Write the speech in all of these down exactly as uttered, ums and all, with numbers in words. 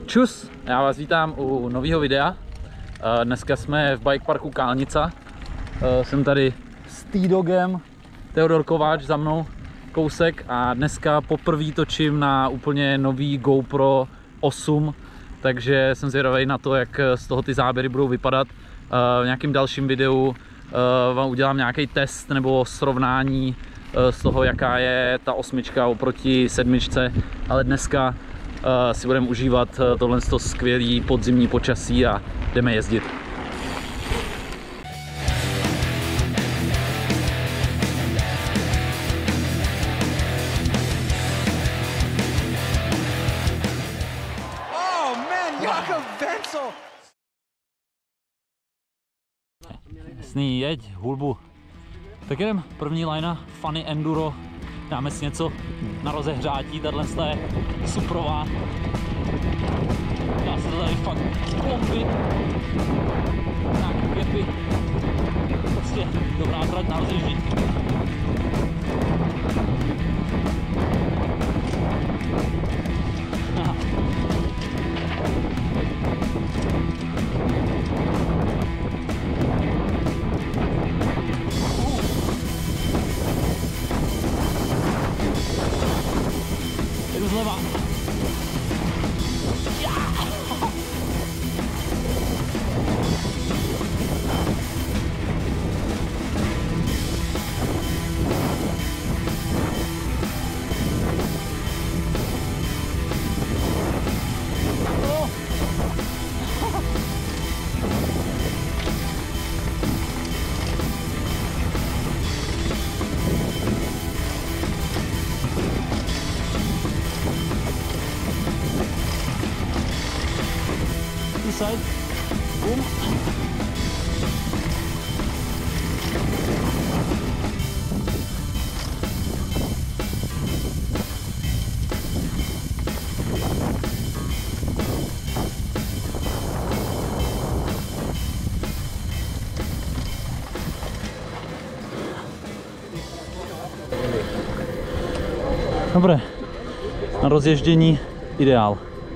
Čus, já vás vítám u nového videa. Dneska jsme v bike parku Kálnica. Jsem tady s T-Dogem, Teodor Kováč za mnou kousek a dneska poprvé točím na úplně nový GoPro osm, takže jsem zvědavý na to, jak z toho ty záběry budou vypadat. V nějakém dalším videu vám udělám nějaký test nebo srovnání z toho, jaká je ta osmička oproti sedmičce, ale dneska si budeme užívat tohle skvělý podzimní počasí a jdeme jezdit. Oh man, Jakob Wenzel! Jasný, jeď, hulbu. Tak jdem, první lajna, Funny Enduro. Dáme si něco na rozehřátí, tahle je suprová. Dá se to tady fakt bomby. Nějaký kepy. Prostě dobrá trať na rozježdění. Jdu zleva. Side. Boom. Dobré, na rozježdění ideál.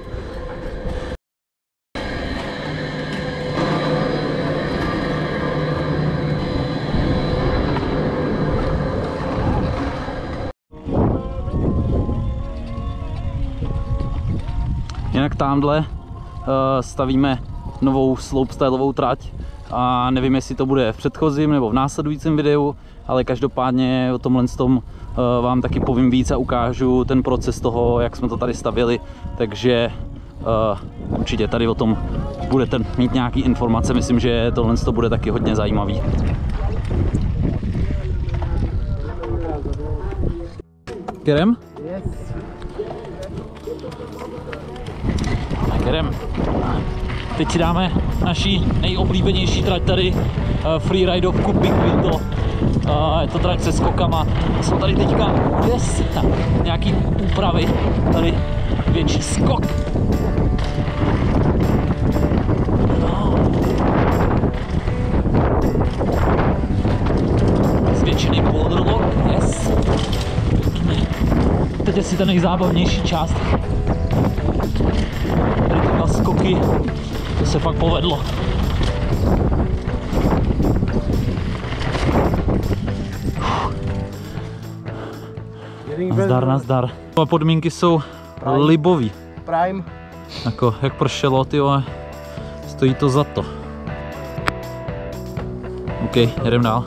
Jinak tamhle stavíme novou slopestyleovou trať a nevím, jestli to bude v předchozím nebo v následujícím videu, ale každopádně o tomhle tom vám taky povím víc a ukážu ten proces toho, jak jsme to tady stavěli, takže určitě tady o tom budete mít nějaké informace, myslím, že tohle to bude taky hodně zajímavý. Jdem? Jdem. Teď si dáme naší nejoblíbenější trať tady, freeridovku Big Window. Je to trať se skokama. Jsou tady teďka yes, nějaký úpravy. Tady větší skok. Zvětšený boulder lock, yes. Teď je si ta nejzábavnější část. Tady ty dva skoky, to se fakt povedlo. Nazdar, nazdar. Podmínky jsou Prime. Libový. Prime. Jako, jak pršelo, ty vole, stojí to za to. OK, jedem dál.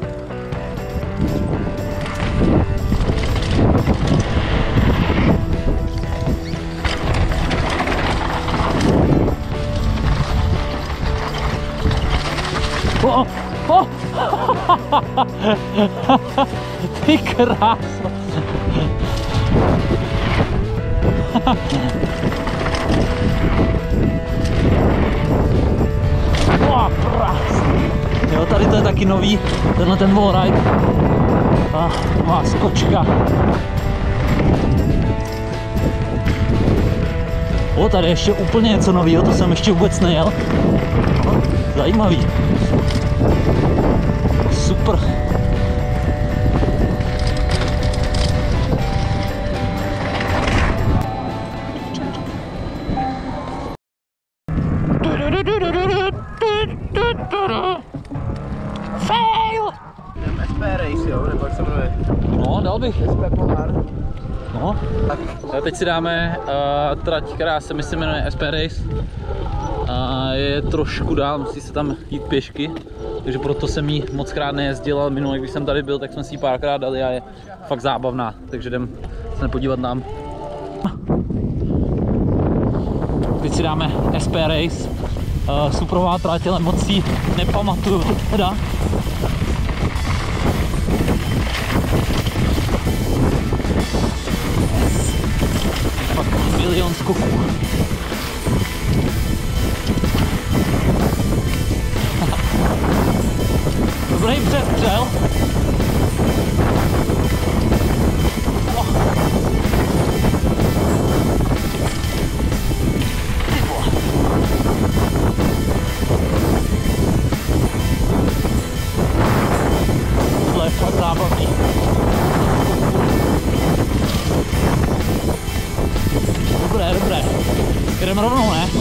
Oh, oh. Ty kráso. Oh, jo, tady to je taky nový, tenhle ten wallride. A má skočka. O, tady ještě úplně něco nového, to jsem ještě vůbec nejel. Zajímavý. Super. bych. No. A teď si dáme uh, trať, která se myslím jmenuje S P Race. Uh, je trošku dál, musí se tam jít pěšky. Takže proto jsem jí moc krát nejezdil, ale minule, když jsem tady byl, tak jsme si ji párkrát dali a je fakt zábavná. Takže jdem se podívat nám. Teď si dáme S P Race. Uh, suprová trať, ale moc si nepamatuju teda. Fakt milion skoků. Dobrý přestřel. Tohle je fakt zábavný. Dobré, dobré. Jdeme rovnou, ne?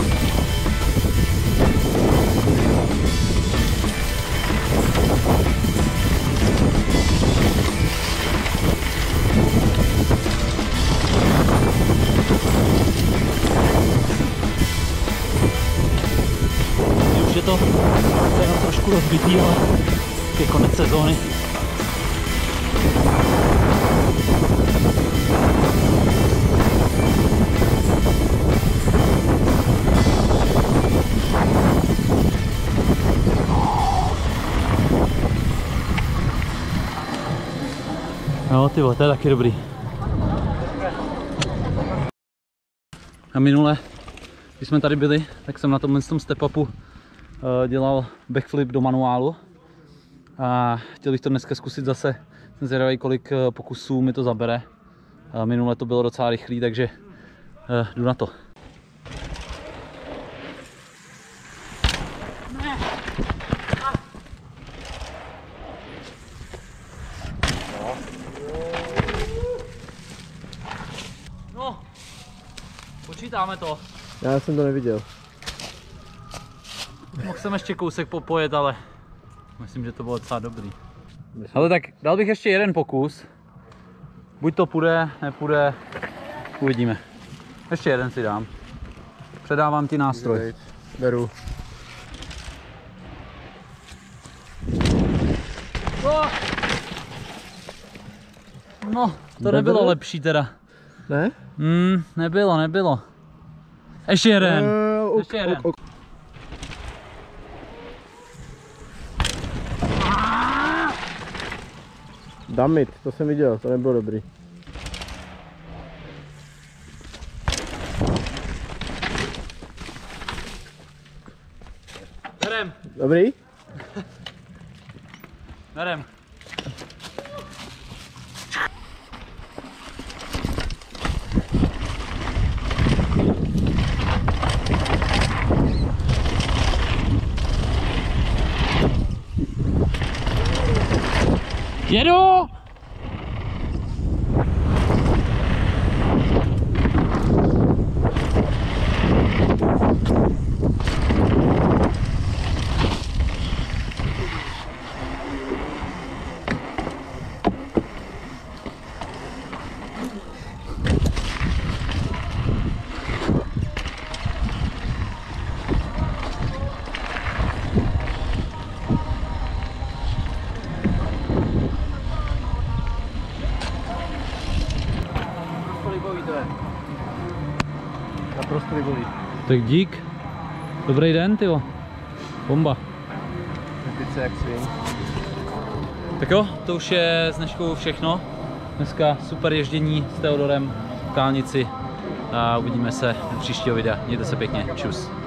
Už je to jenom trošku rozbitý, ale je konec sezóny. No ty vole, to je taky dobrý. A minule, když jsme tady byli, tak jsem na tomhle tom step-upu uh, dělal backflip do manuálu. A chtěl bych to dneska zkusit zase. Jsem zvědavý, kolik uh, pokusů mi to zabere. Uh, minule to bylo docela rychlý, takže uh, jdu na to. No, počítáme to. Já jsem to neviděl. Mohl jsem ještě kousek popojet, ale myslím, že to bylo docela dobrý. Ale tak dal bych ještě jeden pokus. Buď to půjde, nepůjde, uvidíme. Ještě jeden si dám. Předávám ti nástroj. Beru. No, no to nebylo lepší teda. Ne? Hmm, nebylo, nebylo. Ještě jeden. Uh, Ještě jeden. ok, ok. Damit, to jsem viděl, to nebylo dobrý. Berem. Dobrý? Berem. Jedu! Naprosto libový. Tak dík. Dobrý den, tyjo. Bomba. Pice jak svým. Tak jo, to už je z dneškou všechno. Dneska super ježdění s Teodorem v Kálnici a uvidíme se u příštího videa. Mějte se pěkně, čus.